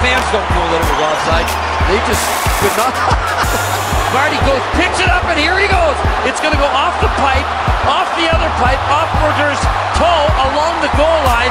fans don't know that it was offside. They just could not. Marty goes, picks it up, and here he goes. It's going to go off the pipe, off the other pipe, off Berger's toe, along the goal line.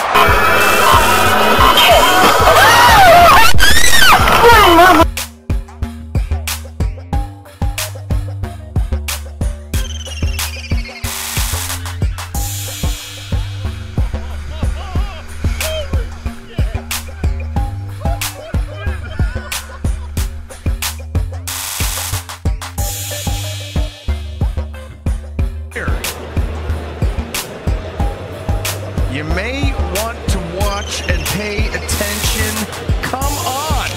You may want to watch and pay attention. Come on!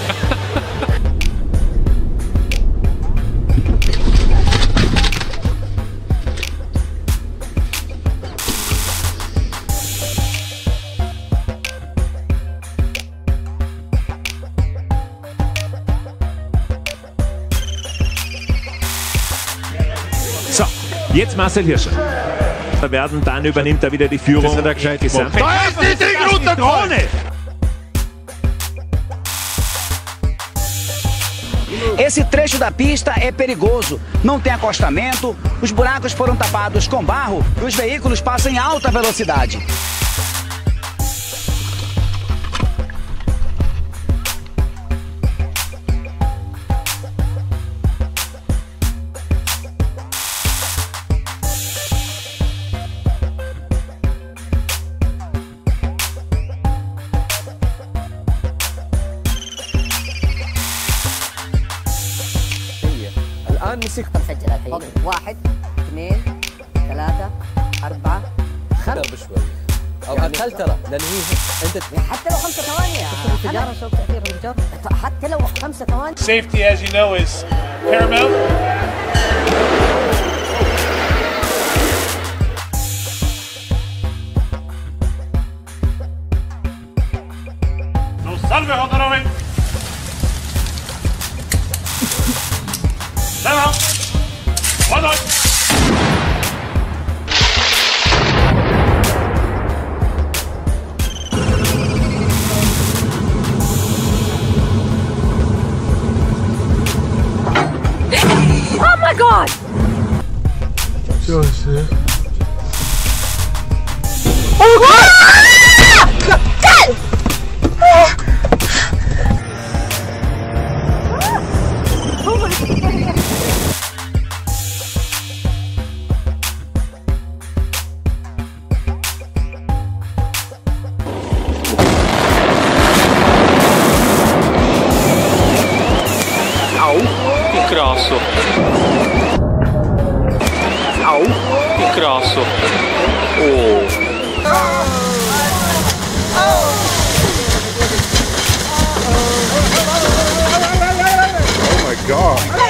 So, jetzt Marcel Hirscher. Werden, dann übernimmt er wieder die Führung. Da ist die Drohne! Esse trecho da pista é perigoso, não tem acostamento, os buracos foram tapados com barro e os veículos passam em alta velocidade. الآن مسك مسجل الحين 1 2 3 4 5 بشوي او اقل ترى لان هي انت حتى لو 5 ثواني الانفجار شوف تاثير الانفجار حتى لو 5 ثواني. Safety, as you know, is paramount. No salve Honorovi. Level. One on. Oh my God! 就是。 Grasso. Au. Che grasso. Oh. Oh my God.